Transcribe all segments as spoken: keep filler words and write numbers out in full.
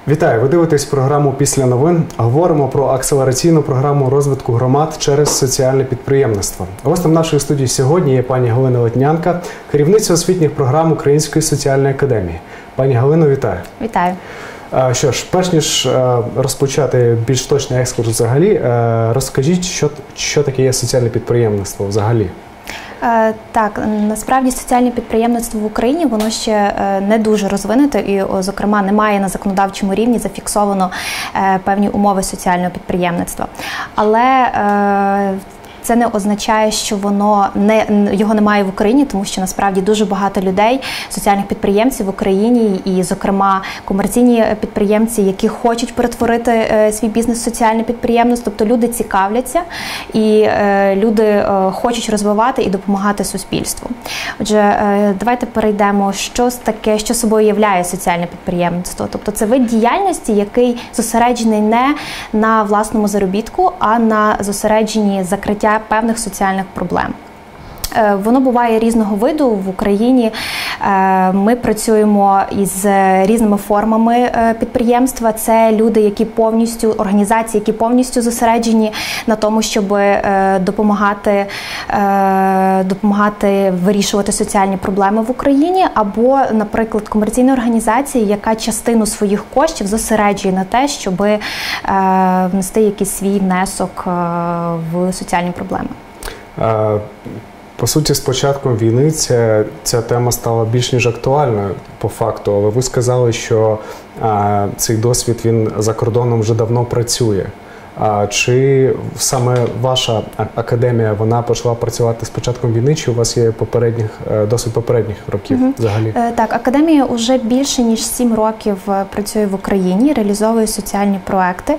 Вітаю! Ви дивитесь програму «Після новин». Говоримо про акселераційну програму розвитку громад через соціальне підприємництво. Гостем нашої студії сьогодні є пані Галина Литнянка, керівниця освітніх програм Української соціальної академії. Пані Галино, вітаю! Вітаю! Що ж, перш ніж розпочати більш точний екскурс взагалі, розкажіть, що, що таке є соціальне підприємництво взагалі? Так, насправді соціальне підприємництво в Україні, воно ще не дуже розвинуте і, зокрема, немає на законодавчому рівні зафіксовано певні умови соціального підприємництва. Але це не означає, що воно не, його немає в Україні, тому що насправді дуже багато людей, соціальних підприємців в Україні і, зокрема, комерційні підприємці, які хочуть перетворити е, свій бізнес в соціальне підприємництво. Тобто люди цікавляться і е, люди е, хочуть розвивати і допомагати суспільству. Отже, е, давайте перейдемо, що таке, що собою являє соціальне підприємництво. Тобто це вид діяльності, який зосереджений не на власному заробітку, а на зосередженні закриття певних соціальних проблем. Воно буває різного виду в Україні. Ми працюємо із різними формами підприємства. Це люди, які повністю, організації, які повністю зосереджені на тому, щоб допомагати, допомагати вирішувати соціальні проблеми в Україні. Або, наприклад, комерційна організація, яка частину своїх коштів зосереджує на те, щоб внести якийсь свій внесок в соціальні проблеми. По суті, з початком війни ця, ця тема стала більш ніж актуальною по факту, але ви сказали, що а, цей досвід він за кордоном вже давно працює. А, чи саме ваша академія, вона почала працювати з початком війни, чи у вас є попередніх, досвід попередніх років угу. взагалі? Так, академія вже більше ніж сім років працює в Україні, реалізовує соціальні проекти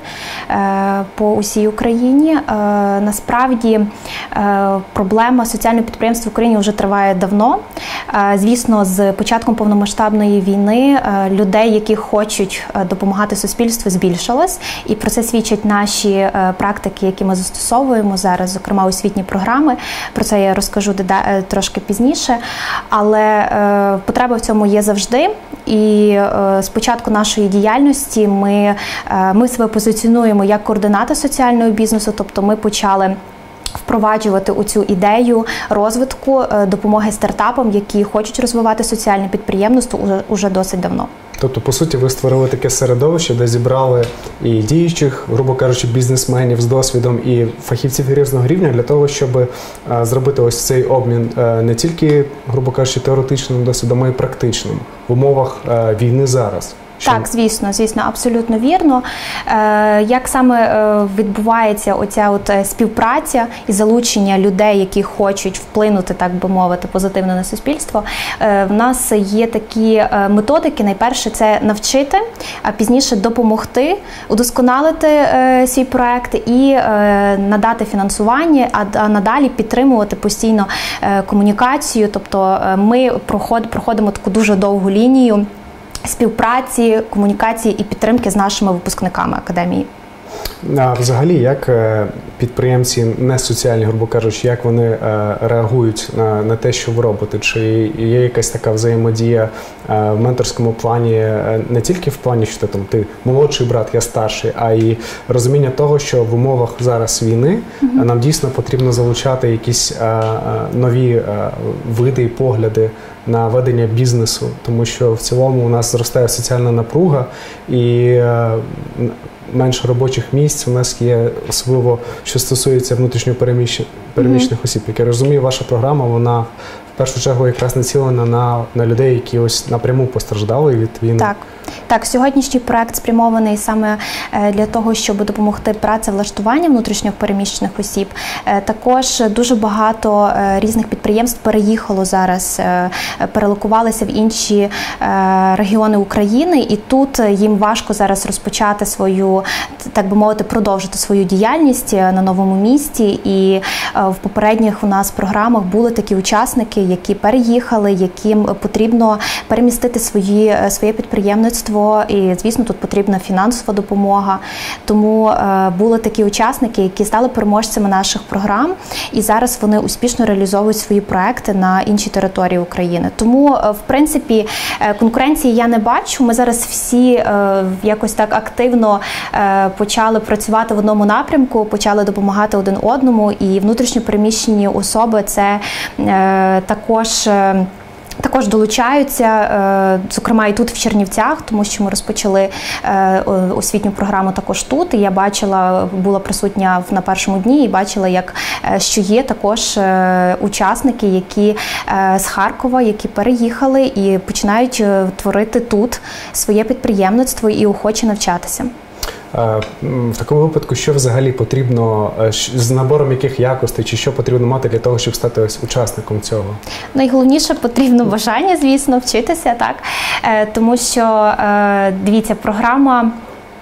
по усій Україні. Насправді проблема соціального підприємства в Україні вже триває давно. Звісно, з початком повномасштабної війни людей, які хочуть допомагати суспільству, збільшилось, і про це свідчать наші практики, які ми застосовуємо зараз, зокрема освітні програми. Про це я розкажу трошки пізніше. Але е, потреба в цьому є завжди. І е, з початку нашої діяльності ми, е, ми себе позиціонуємо як координати соціального бізнесу, тобто ми почали впроваджувати у цю ідею розвитку допомоги стартапам, які хочуть розвивати соціальне підприємництво уже, уже досить давно. Тобто, по суті, ви створили таке середовище, де зібрали і діючих, грубо кажучи, бізнесменів з досвідом, і фахівців різного рівня для того, щоб а, зробити ось цей обмін а, не тільки, грубо кажучи, теоретичним досвідом, а й практичним в умовах а, війни зараз. Так, звісно, звісно, абсолютно вірно. Е, як саме е, відбувається оця от співпраця і залучення людей, які хочуть вплинути, так би мовити, позитивно на суспільство, е, в нас є такі е, методики. Найперше – це навчити, а пізніше допомогти, удосконалити е, свій проект і е, надати фінансування, а, а надалі підтримувати постійно е, комунікацію. Тобто е, ми проход, проходимо таку дуже довгу лінію співпраці, комунікації і підтримки з нашими випускниками академії. А взагалі, як підприємці не соціальні, грубо кажучи, як вони реагують на, на те, що ви робите? Чи є якась така взаємодія в менторському плані, не тільки в плані, що ти, там, ти молодший брат, я старший, а й розуміння того, що в умовах зараз війни mm-hmm. нам дійсно потрібно залучати якісь нові види і погляди на ведення бізнесу, тому що в цілому у нас зростає соціальна напруга і менше робочих місць у нас є, особливо, що стосується внутрішньопереміщених mm-hmm. осіб. Як я розумію, ваша програма, вона в першу чергу якраз націлена на, на людей, які ось напряму постраждали від війни. Так. Так, сьогоднішній проект спрямований саме для того, щоб допомогти працевлаштуванню внутрішньо переміщених осіб. Також дуже багато різних підприємств переїхало зараз, перелокувалися в інші регіони України, і тут їм важко зараз розпочати свою, так би мовити, продовжити свою діяльність на новому місці. І в попередніх у нас програмах були такі учасники, які переїхали, яким потрібно перемістити свої, своє підприємництво, і, звісно, тут потрібна фінансова допомога. Тому були такі учасники, які стали переможцями наших програм, і зараз вони успішно реалізовують свої проекти на іншій території України. Тому, в принципі, конкуренції я не бачу. Ми зараз всі якось так активно почали працювати в одному напрямку, почали допомагати один одному, і внутрішньо переміщені особи – це також Також долучаються, зокрема і тут в Чернівцях, тому що ми розпочали освітню програму також тут. І я бачила, була присутня на першому дні і бачила, як, що є також учасники, які з Харкова, які переїхали і починають творити тут своє підприємництво і охоче навчатися. В такому випадку, що взагалі потрібно, з набором яких якостей, чи що потрібно мати для того, щоб стати ось учасником цього? Найголовніше, потрібно бажання, звісно, вчитися, так? Тому що, дивіться, програма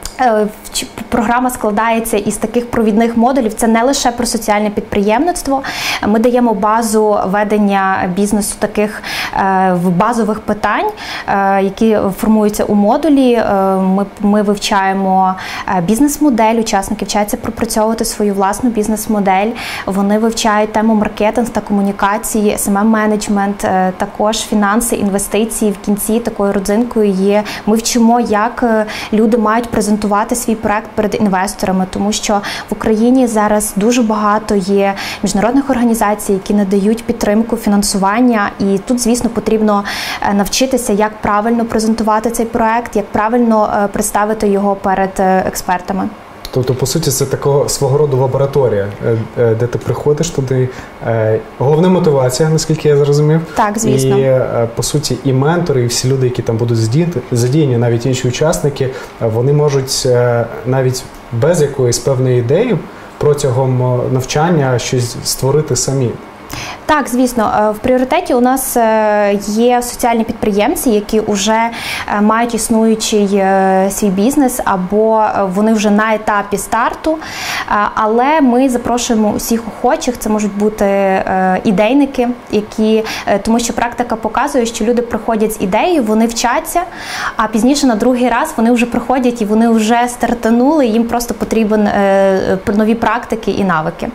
Програма складається із таких провідних модулів. Це не лише про соціальне підприємництво. Ми даємо базу ведення бізнесу таких базових питань, які формуються у модулі. Ми, ми вивчаємо бізнес-модель, учасники вчаться пропрацьовувати свою власну бізнес-модель. Вони вивчають тему маркетинг та комунікації, ес ем ем-менеджмент, також фінанси, інвестиції. В кінці такою родзинкою є. Ми вчимо, як люди мають презентувати свій проект перед інвесторами, тому що в Україні зараз дуже багато є міжнародних організацій, які надають підтримку, фінансування, і тут, звісно, потрібно навчитися, як правильно презентувати цей проект, як правильно представити його перед експертами. Тобто, по суті, це такого свого роду лабораторія, де ти приходиш туди. Головна мотивація, наскільки я зрозумів. Так, звісно. І, по суті, і ментори, і всі люди, які там будуть задіяні, навіть інші учасники, вони можуть навіть без якоїсь певної ідеї протягом навчання щось створити самі. Так, звісно, в пріоритеті у нас є соціальні підприємці, які вже мають існуючий свій бізнес, або вони вже на етапі старту, але ми запрошуємо усіх охочих, це можуть бути ідейники, які, тому що практика показує, що люди приходять з ідеєю, вони вчаться, а пізніше на другий раз вони вже приходять і вони вже стартанули, їм просто потрібен нові практики і навики.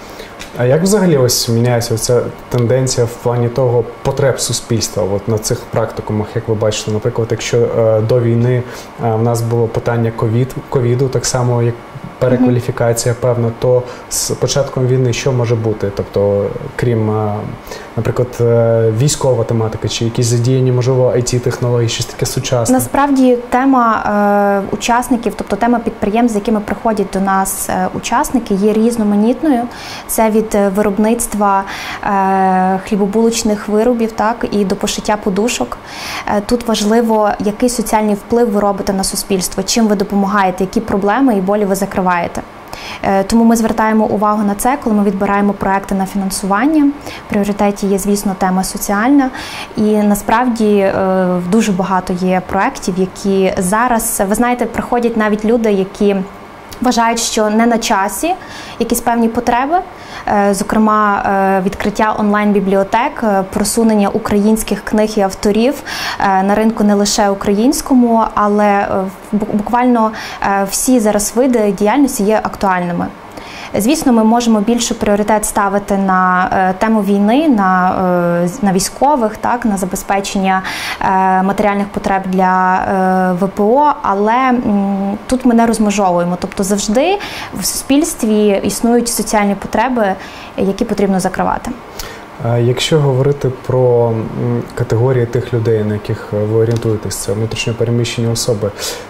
А як взагалі ось міняється ця тенденція в плані того потреб суспільства от на цих практикумах, як ви бачите? Наприклад, якщо е, до війни е, в нас було питання ковід, ковіду, так само як перекваліфікація, певно, то з початком війни що може бути? Тобто, крім, е, наприклад, е, військова тематика, чи якісь задіяні, можливо, ай ті-технології, щось таке сучасне? Насправді, тема е, учасників, тобто тема підприємств, з якими приходять до нас е, учасники, є різноманітною. Це від виробництва е, хлібобулочних виробів, так, і до пошиття подушок. Е, тут важливо, який соціальний вплив ви робите на суспільство, чим ви допомагаєте, які проблеми і болі ви закриваєте. Е, тому ми звертаємо увагу на це, коли ми відбираємо проекти на фінансування. В пріоритеті є, звісно, тема соціальна. І насправді е, дуже багато є проєктів, які зараз, ви знаєте, приходять навіть люди, які вважають, що не на часі якісь певні потреби, зокрема відкриття онлайн-бібліотек, просунення українських книг і авторів на ринку не лише українському, але буквально всі зараз види діяльності є актуальними. Звісно, ми можемо більше пріоритет ставити на е, тему війни, на, е, на військових, так, на забезпечення е, матеріальних потреб для е, ве пе о, але м, тут ми не розмежовуємо. Тобто завжди в суспільстві існують соціальні потреби, які потрібно закривати. Якщо говорити про категорії тих людей, на яких ви орієнтуєтесь, це внутрішньо переміщені особи,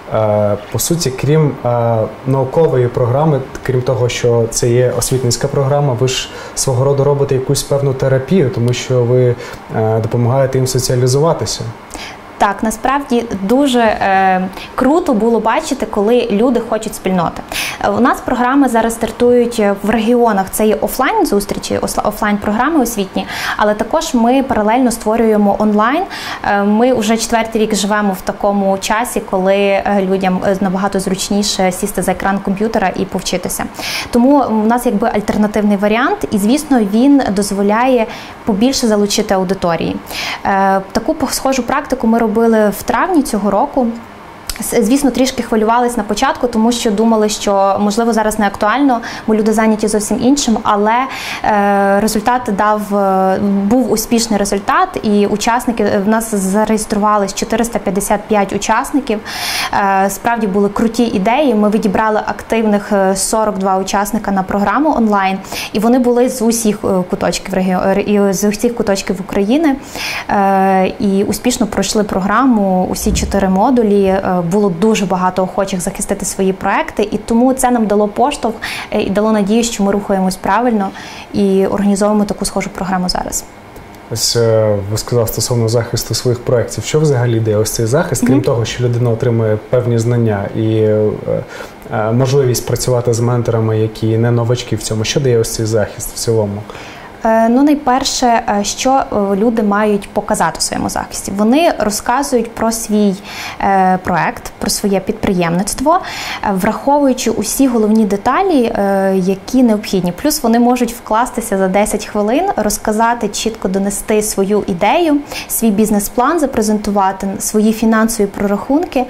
по суті, крім наукової програми, крім того, що це є освітницька програма, ви ж свого роду робите якусь певну терапію, тому що ви допомагаєте їм соціалізуватися. Так, насправді дуже е, круто було бачити, коли люди хочуть спільноти. У нас програми зараз стартують в регіонах, це є офлайн зустрічі, офлайн програми освітні, але також ми паралельно створюємо онлайн. Ми вже четвертий рік живемо в такому часі, коли людям набагато зручніше сісти за екран комп'ютера і повчитися. Тому у нас якби альтернативний варіант, і звісно, він дозволяє побільше залучити аудиторії. Таку схожу практику ми робили в травні цього року. Звісно, трішки хвилювались на початку, тому що думали, що, можливо, зараз не актуально, бо люди зайняті зовсім іншим, але е, результат дав, був успішний результат, і учасники, в нас зареєструвалися чотириста п'ятдесят п'ять учасників, е, справді були круті ідеї, ми відібрали активних сорок два учасника на програму онлайн, і вони були з усіх куточків, з усіх куточків України, е, і успішно пройшли програму, усі чотири модулі. Було дуже багато охочих захистити свої проекти, і тому це нам дало поштовх і дало надію, що ми рухаємось правильно і організовуємо таку схожу програму зараз. Ось ви сказали стосовно захисту своїх проєктів. Що взагалі дає ось цей захист, крім mm-hmm. того, що людина отримує певні знання і е, е, можливість працювати з менторами, які не новачки в цьому? Що дає ось цей захист в цілому? Ну, найперше, що люди мають показати у своєму захисті. Вони розказують про свій е, проект, про своє підприємництво, враховуючи усі головні деталі, е, які необхідні. Плюс вони можуть вкластися за десять хвилин, розказати, чітко донести свою ідею, свій бізнес-план запрезентувати, свої фінансові прорахунки.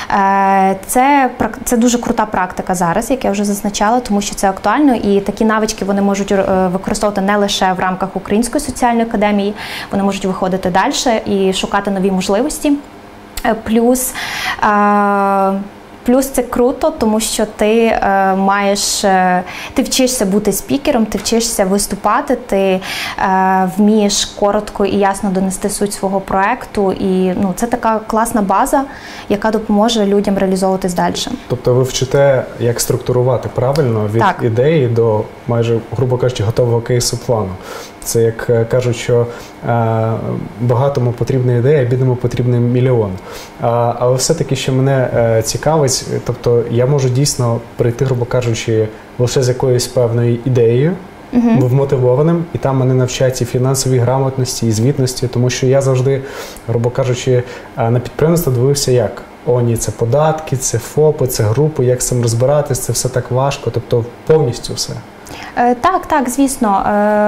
Е, це, це дуже крута практика зараз, як я вже зазначала, тому що це актуально, і такі навички вони можуть використовувати не лише в рамках Української соціальної академії, вони можуть виходити далі і шукати нові можливості. Плюс, плюс це круто, тому що ти маєш, ти вчишся бути спікером, ти вчишся виступати, ти вмієш коротко і ясно донести суть свого проекту, і ну, це така класна база, яка допоможе людям реалізовуватись далі. Тобто ви вчите, як структурувати правильно від так. ідеї до, майже, грубо кажучи, готового кейсу плану. Це, як кажуть, що е, багатому потрібна ідея, бідному потрібний мільйон. А, але все-таки, що мене е, цікавить, тобто я можу дійсно прийти, грубо кажучи, лише з якоюсь певною ідеєю, uh-huh. вмотивованим, і там мене навчають і фінансовій грамотності, і звітності, тому що я завжди, грубо кажучи, на підприємство дивився як? О, ні, це податки, це ФОПи, це групи, як з цим розбиратись, це все так важко, тобто повністю все. Так, так, звісно.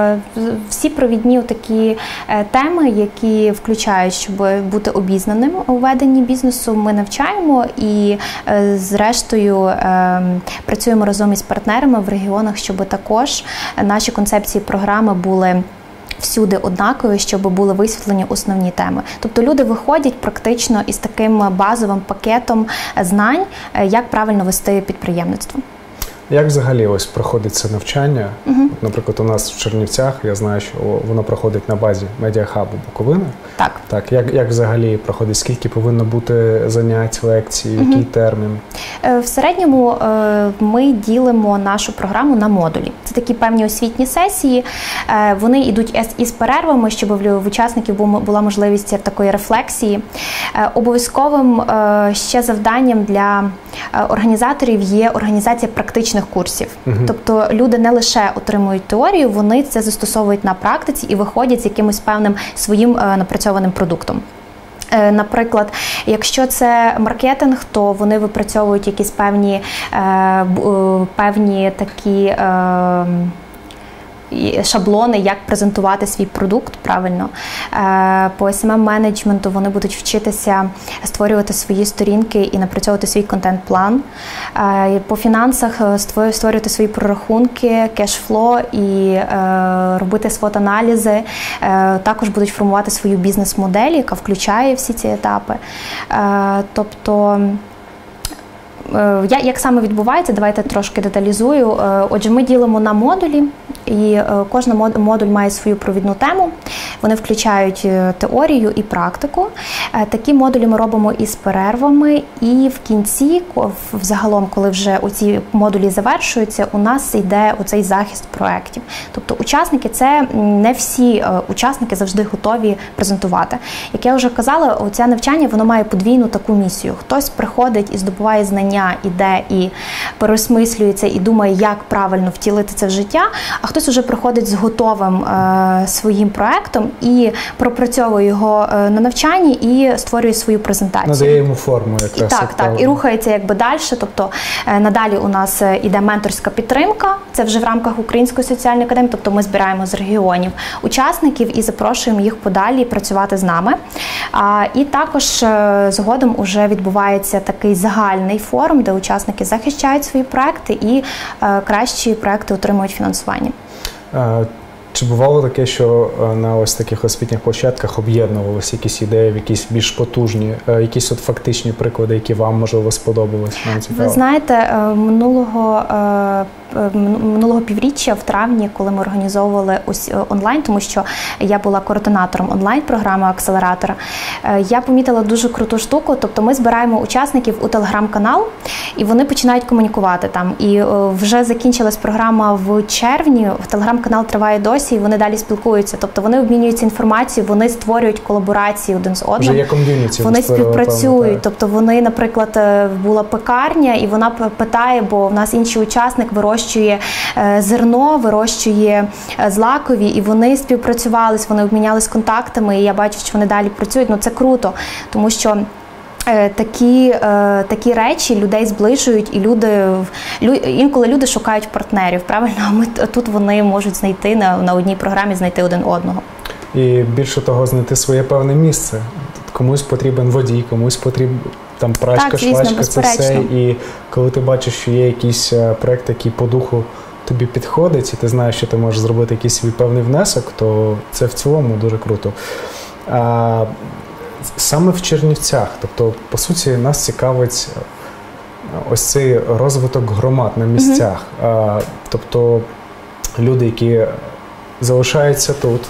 Всі провідні такі теми, які включають, щоб бути обізнаним у веденні бізнесу, ми навчаємо і, зрештою, працюємо разом із партнерами в регіонах, щоб також наші концепції програми були всюди однакові, щоб були висвітлені основні теми. Тобто люди виходять практично із таким базовим пакетом знань, як правильно вести підприємництво. Як взагалі ось проходить це навчання? Uh-huh. От, наприклад, у нас в Чернівцях, я знаю, що воно проходить на базі медіахабу Буковина. Так. Так, як, як взагалі проходить? Скільки повинно бути занять, лекцій, uh-huh. який термін? В середньому ми ділимо нашу програму на модулі. Це такі певні освітні сесії. Вони йдуть із перервами, щоб в учасників була можливість такої рефлексії. Обов'язковим ще завданням для організаторів є організація практичних курсів. Uh-huh. Тобто люди не лише отримують теорію, вони це застосовують на практиці і виходять з якимось певним своїм напрацьованим продуктом. Наприклад, якщо це маркетинг, то вони випрацьовують якісь певні, певні такі шаблони, як презентувати свій продукт правильно. По ес ем ем-менеджменту вони будуть вчитися створювати свої сторінки і напрацьовувати свій контент-план. По фінансах створювати свої прорахунки, кешфло і робити свот-аналізи. Також будуть формувати свою бізнес-модель, яка включає всі ці етапи. Тобто, як саме відбувається, давайте трошки деталізую. Отже, ми ділимо на модулі, і кожна модуль має свою провідну тему. Вони включають теорію і практику. Такі модулі ми робимо із перервами, і в кінці, взагалом, коли вже ці модулі завершуються, у нас йде оцей захист проєктів. Тобто учасники, це не всі учасники завжди готові презентувати. Як я вже казала, оце навчання, воно має подвійну таку місію. Хтось приходить і здобуває знання, іде і переосмислюється, і думає, як правильно втілити це в життя, а хтось вже приходить з готовим е, своїм проєктом і пропрацьовує його е, на навчанні і створює свою презентацію. Надає йому форму якраз. Так, так, і рухається якби далі. Тобто е, надалі у нас іде менторська підтримка, це вже в рамках Української соціальної академії, тобто ми збираємо з регіонів учасників і запрошуємо їх подалі працювати з нами. А, і також е, згодом уже відбувається такий загальний форум, де учасники захищають свої проекти і е, кращі проекти отримують фінансування. А, чи бувало таке, що на ось таких освітніх площадках об'єднувалися якісь ідеї, якісь більш потужні, якісь от фактичні приклади, які вам, можливо, сподобались? Ви знаєте, минулого минулого півріччя, в травні, коли ми організовували ось онлайн, тому що я була координатором онлайн-програми акселератора, я помітила дуже круту штуку, тобто ми збираємо учасників у телеграм-канал, і вони починають комунікувати там. І вже закінчилась програма в червні, телеграм-канал триває досі, і вони далі спілкуються, тобто вони обмінюються інформацією, вони створюють колаборації один з одним. Вже є ком'юніті. Вони співпрацюють, тобто вони, наприклад, була пекарня, і вона питає, бо в нас інший учасник вирощує зерно, вирощує злакові, і вони співпрацювались, вони обмінялись контактами, і я бачу, що вони далі працюють. Ну, це круто, тому що такі, такі речі людей зближують, і люди, інколи люди шукають партнерів, правильно? А ми, тут вони можуть знайти на, на одній програмі, знайти один одного. І більше того, знайти своє певне місце. Комусь потрібен водій, комусь потрібен там прачка, так, звісно, швачка, це все. І коли ти бачиш, що є якийсь проєкт, який по духу тобі підходить, і ти знаєш, що ти можеш зробити якийсь свій певний внесок, то це в цілому дуже круто. А, саме в Чернівцях, тобто, по суті, нас цікавить ось цей розвиток громад на місцях. Mm-hmm. А, тобто, люди, які залишаються тут,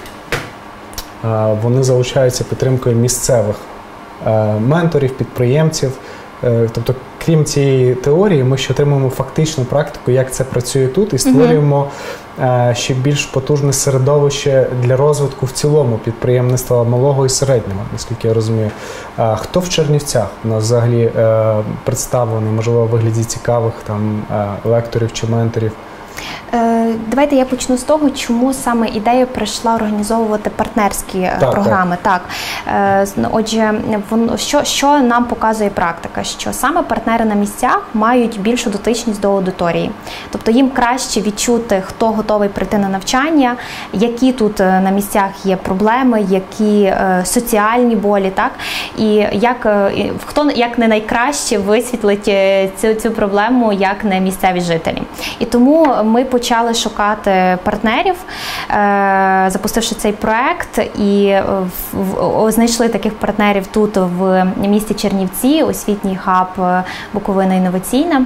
а, вони залишаються підтримкою місцевих менторів, підприємців. Тобто, крім цієї теорії, ми ще отримуємо фактичну практику, як це працює тут, і створюємо uh-huh. ще більш потужне середовище для розвитку в цілому підприємництва малого і середнього, наскільки я розумію. Хто в Чернівцях у нас взагалі представлений, можливо, в вигляді цікавих там лекторів чи менторів? Давайте я почну з того, чому саме ідея прийшла організовувати партнерські так, програми. Так. Так. Отже, що, що нам показує практика? Що саме партнери на місцях мають більшу дотичність до аудиторії. Тобто їм краще відчути, хто готовий прийти на навчання, які тут на місцях є проблеми, які соціальні болі, так? І як, хто як не найкраще висвітлить цю, цю проблему, як не місцеві жителі. І тому ми почали шукати партнерів, запустивши цей проект, і знайшли таких партнерів тут в місті Чернівці, освітній хаб Буковина інноваційна.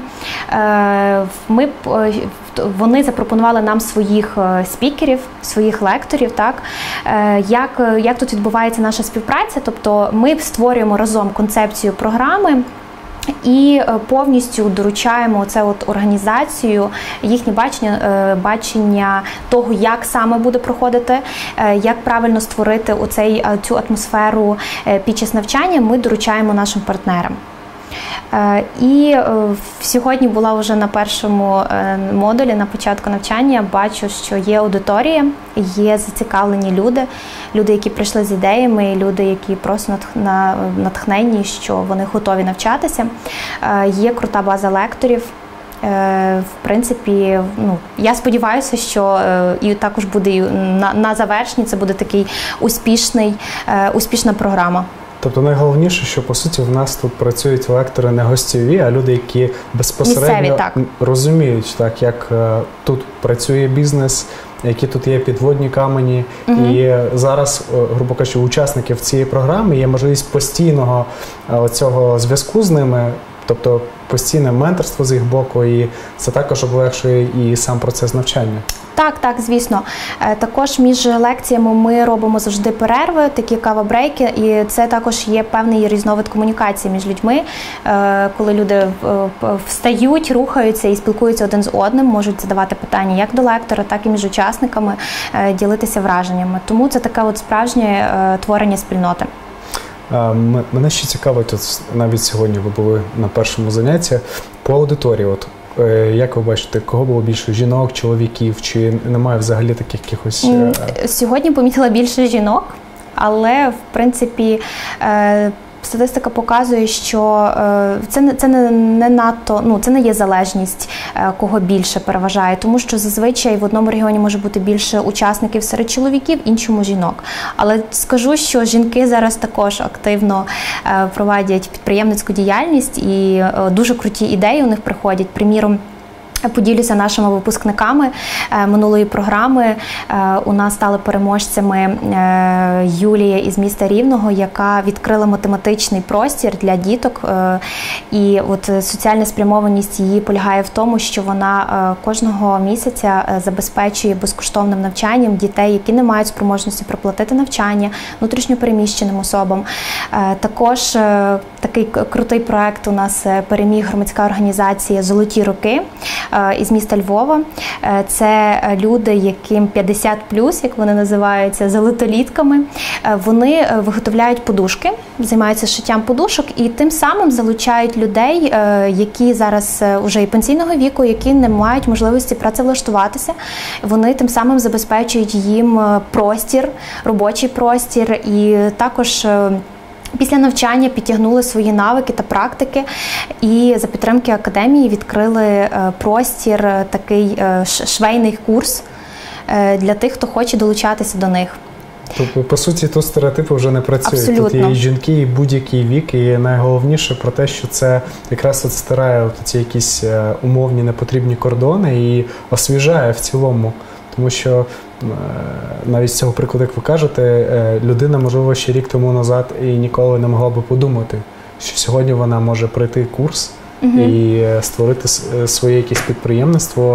Ми, вони запропонували нам своїх спікерів, своїх лекторів, так, як, як тут відбувається наша співпраця, тобто ми створюємо разом концепцію програми, і повністю доручаємо це от організацію, їхнє бачення, бачення того, як саме буде проходити, як правильно створити оцей, цю атмосферу під час навчання, ми доручаємо нашим партнерам. І сьогодні була вже на першому модулі, на початку навчання, бачу, що є аудиторія, є зацікавлені люди, люди, які прийшли з ідеями, люди, які просто натхнені, що вони готові навчатися. Є крута база лекторів. В принципі, ну, я сподіваюся, що і також буде на, на завершенні це буде такий успішний, успішна програма. Тобто найголовніше, що, по суті, в нас тут працюють лектори не гостьові, а люди, які безпосередньо місцеві, так. розуміють, так, як тут працює бізнес, які тут є підводні камені. Угу. І зараз, грубо кажучи, у учасників цієї програми є можливість постійного цього зв'язку з ними, Тобто постійне менторство з їх боку, і це також облегшує і сам процес навчання. Так, так, звісно. Також між лекціями ми робимо завжди перерви, такі кава-брейки, і це також є певний різновид комунікації між людьми, коли люди встають, рухаються і спілкуються один з одним, можуть задавати питання як до лектора, так і між учасниками, ділитися враженнями. Тому це таке от справжнє творення спільноти. Мене ще цікавить, от навіть сьогодні ви були на першому занятті по аудиторії. От як ви бачите, кого було більше, жінок, чоловіків, чи немає взагалі таких якихось? Сьогодні помітила більше жінок, але в принципі статистика показує, що це не, це не, не надто, ну, це не є залежність, кого більше переважає, тому що зазвичай в одному регіоні може бути більше учасників серед чоловіків, іншому жінок. Але скажу, що жінки зараз також активно проводять підприємницьку діяльність і дуже круті ідеї у них приходять. Приміром, поділюся нашими випускниками минулої програми. У нас стали переможцями Юлія із міста Рівного, яка відкрила математичний простір для діток. І от соціальна спрямованість її полягає в тому, що вона кожного місяця забезпечує безкоштовним навчанням дітей, які не мають спроможності проплатити навчання внутрішньопереміщеним особам. Також такий крутий проект у нас переміг громадська організація «Золоті роки» із міста Львова. Це люди, яким п'ятдесят плюс, як вони називаються, золотолітками. Вони виготовляють подушки, займаються шиттям подушок і тим самим залучають людей, які зараз вже і пенсійного віку, які не мають можливості працевлаштуватися. Вони тим самим забезпечують їм простір, робочий простір і також після навчання підтягнули свої навики та практики і за підтримки академії відкрили простір, такий швейний курс для тих, хто хоче долучатися до них. Тобто, по суті, тут стереотипи вже не працюють. Абсолютно. Тут є і жінки, і будь-який вік, і найголовніше про те, що це якраз от стирає от ці якісь умовні непотрібні кордони і освіжає в цілому. Тому що навіть з цього прикладу, як ви кажете, людина, можливо, ще рік тому назад і ніколи не могла би подумати, що сьогодні вона може пройти курс угу. і створити своє якесь підприємництво.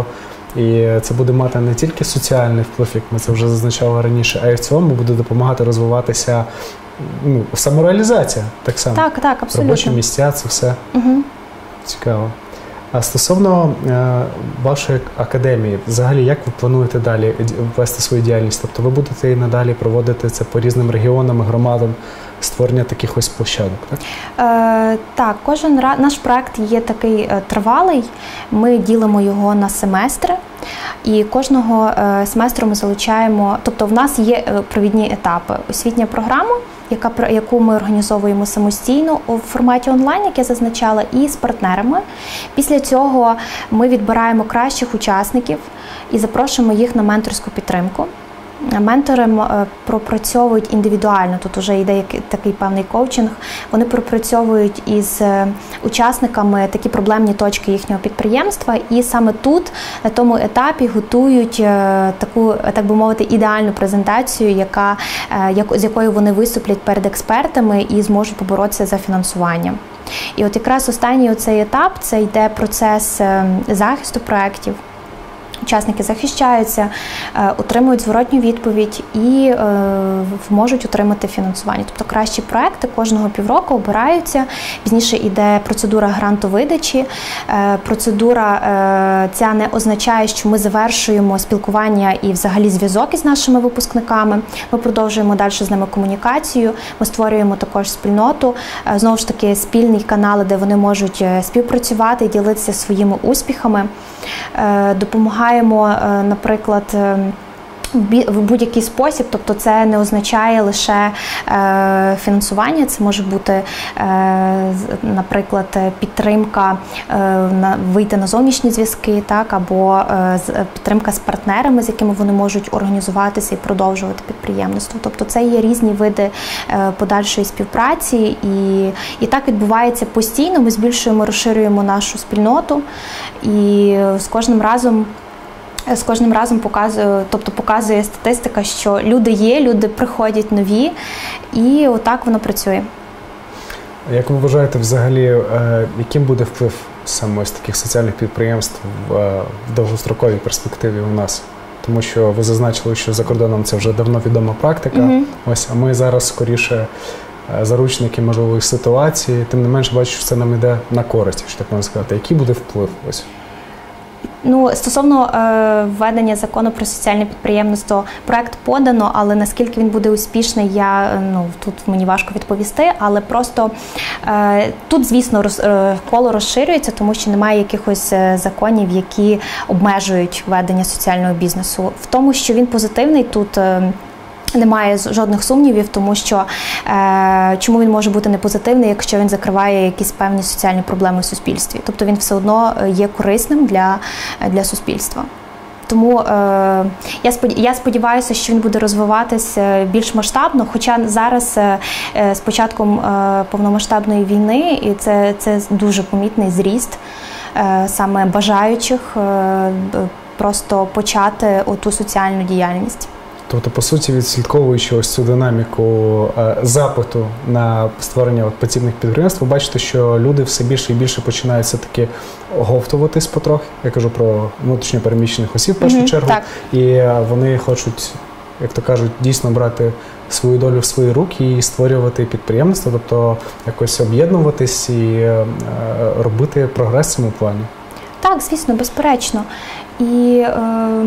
І це буде мати не тільки соціальний вплив, як ми це вже зазначали раніше, а й в цілому буде допомагати розвиватися, ну, самореалізація так само. Так, так, абсолютно. Робочі місця, це все угу. цікаво. А стосовно е, вашої академії, взагалі, як ви плануєте далі вести свою діяльність? Тобто ви будете і надалі проводити це по різним регіонам, громадам, створення таких ось площадок, так? Е, так, кожен наш проект є такий е, тривалий, ми ділимо його на семестри, і кожного е, семестру ми залучаємо, тобто в нас є е, провідні етапи. Освітня програма, яка, яку ми організовуємо самостійно у форматі онлайн, як я зазначала, і з партнерами. Після цього ми відбираємо кращих учасників і запрошуємо їх на менторську підтримку. Ментори пропрацьовують індивідуально, тут вже йде такий певний коучинг, вони пропрацьовують із учасниками такі проблемні точки їхнього підприємства і саме тут, на тому етапі, готують таку, так би мовити, ідеальну презентацію, яка, з якою вони виступлять перед експертами і зможуть поборотися за фінансування. І от якраз останній оцей етап – це йде процес захисту проєктів. Учасники захищаються, отримують зворотню відповідь і можуть отримати фінансування. Тобто кращі проекти кожного півроку обираються, пізніше йде процедура грантовидачі. Процедура ця не означає, що ми завершуємо спілкування і взагалі зв'язок із нашими випускниками. Ми продовжуємо далі з ними комунікацію, ми створюємо також спільноту, знову ж таки спільні канали, де вони можуть співпрацювати і ділитися своїми успіхами. Допомагаємо, наприклад, в будь-який спосіб, тобто це не означає лише фінансування, це може бути, наприклад, підтримка вийти на зовнішні зв'язки, так, або підтримка з партнерами, з якими вони можуть організуватися і продовжувати підприємництво. Тобто це є різні види подальшої співпраці, і, і так відбувається постійно, ми збільшуємо, розширюємо нашу спільноту, і з кожним разом З кожним разом показує, тобто показує статистика, що люди є, люди приходять нові, і отак воно працює. Як ви вважаєте, взагалі, яким буде вплив саме ось таких соціальних підприємств в довгостроковій перспективі у нас? Тому що ви зазначили, що за кордоном це вже давно відома практика, mm-hmm. ось, а ми зараз скоріше заручники можливої ситуації, тим не менше бачу, що це нам йде на користь, якщо так можна сказати. Який буде вплив? Ось? Ну, стосовно е, введення закону про соціальне підприємництво, проект подано, але наскільки він буде успішний, я, ну, тут мені важко відповісти, але просто е, тут, звісно, роз, е, коло розширюється, тому що немає якихось законів, які обмежують ведення соціального бізнесу. В тому, що він позитивний, тут е, немає жодних сумнівів, тому що е, чому він може бути не позитивний, якщо він закриває якісь певні соціальні проблеми в суспільстві. Тобто він все одно є корисним для, для суспільства. Тому е, я, сподів, я сподіваюся, що він буде розвиватися більш масштабно, хоча зараз е, з початком е, повномасштабної війни, і це, це дуже помітний зріст е, саме бажаючих е, просто почати оту соціальну діяльність. Тобто, по суті, відслідковуючи ось цю динаміку е, запиту на створення от подібних підприємств, ви бачите, що люди все більше і більше починають все-таки оговтуватись потрохи. Я кажу про внутрішньо переміщених осіб в першу mm-hmm, чергу. Так. І вони хочуть, як то кажуть, дійсно брати свою долю в свої руки і створювати підприємництво, тобто якось об'єднуватись і е, робити прогрес в цьому плані. Так, звісно, безперечно. І е,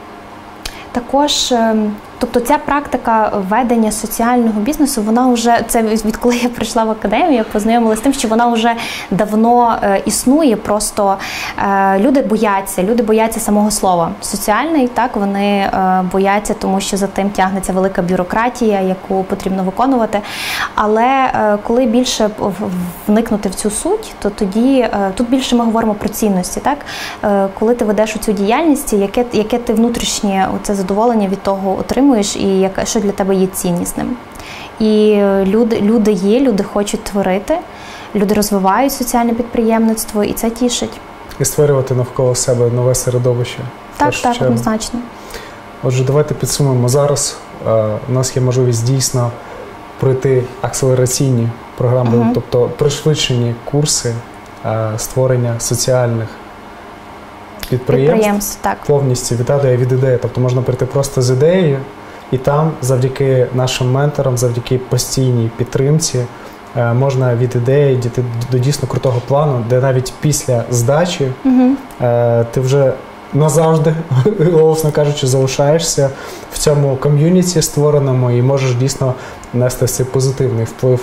також, тобто ця практика ведення соціального бізнесу, вона вже, це відколи я прийшла в академію, я познайомилася з тим, що вона вже давно е, існує, просто е, люди бояться, люди бояться самого слова. Соціальний, так, вони е, бояться, тому що за тим тягнеться велика бюрократія, яку потрібно виконувати. Але е, коли більше вникнути в цю суть, то тоді, е, тут більше ми говоримо про цінності, так? Е, коли ти ведеш у цю діяльність, яке, яке ти внутрішнє оце задоволення від того отримуєш, і яке, що для тебе є ціннісним. І люди, люди є, люди хочуть творити, люди розвивають соціальне підприємництво, і це тішить. І створювати навколо себе нове середовище. Так, так, однозначно. Отже, давайте підсумуємо. Зараз е, у нас є можливість дійсно пройти акселераційні програми, угу. тобто пришвидшені курси е, створення соціальних підприємств, підприємств так. повністю від ідеї від ідеї. Тобто можна прийти просто з ідеєю, і там завдяки нашим менторам, завдяки постійній підтримці можна від ідеї дійти до дійсно крутого плану, де навіть після здачі угу. ти вже назавжди, голосно кажучи, залишаєшся в цьому ком'юніті створеному і можеш дійсно нести цей позитивний вплив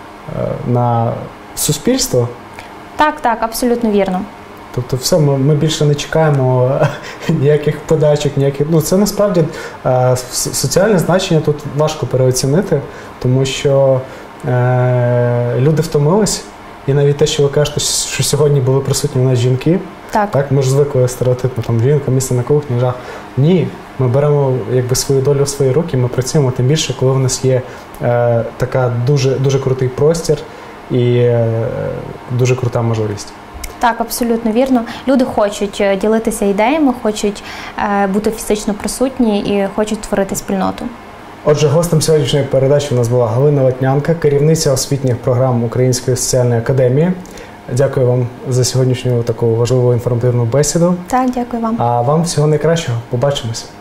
на суспільство. Так, так, абсолютно вірно. Тобто все, ми, ми більше не чекаємо ніяких подачок, ніяких. Ну, це насправді е, соціальне значення тут важко переоцінити, тому що е, люди втомились, і навіть те, що ви кажете, що сьогодні були присутні у нас жінки, так, так ми ж звикли стереотипно, там жінка, місце на кухні, жах. Ні, ми беремо якби свою долю в свої руки, ми працюємо, тим більше, коли в нас є е, така дуже, дуже крутий простір і е, дуже крута можливість. Так, абсолютно вірно. Люди хочуть ділитися ідеями, хочуть е, бути фізично присутні і хочуть творити спільноту. Отже, гостем сьогоднішньої передачі у нас була Галина Латнянка, керівниця освітніх програм Української соціальної академії. Дякую вам за сьогоднішню таку важливу інформативну бесіду. Так, дякую вам. А вам всього найкращого. Побачимось.